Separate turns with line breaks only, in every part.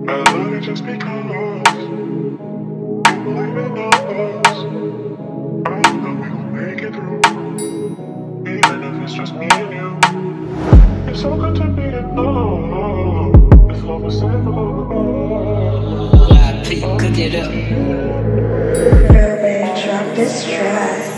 I love it just because you believe in us. I know we gon' make it through, even if it's just me and you. It's so good to be in love. If love was simple.
Cook it up.
Robe, drop this track.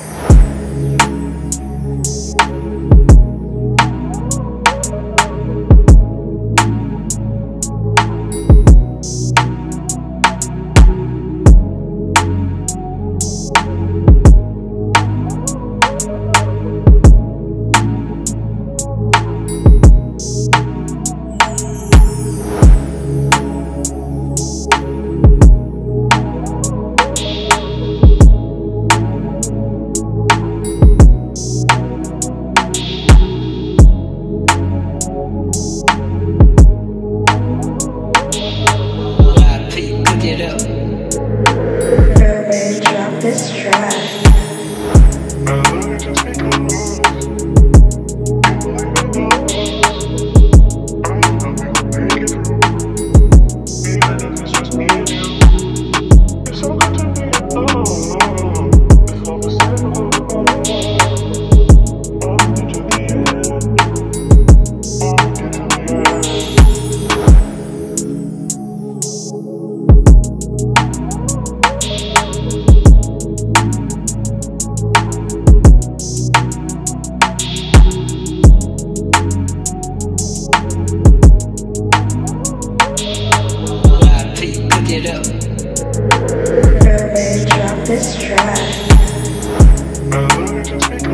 This track.
I love it just because you believe in us. I know we gon' make it through, even if it's just me and you. It's so good to be in love. If love was simple, I'll get to the end. I'll get to the end.
It up.
Robe, drop this track.
I love it just because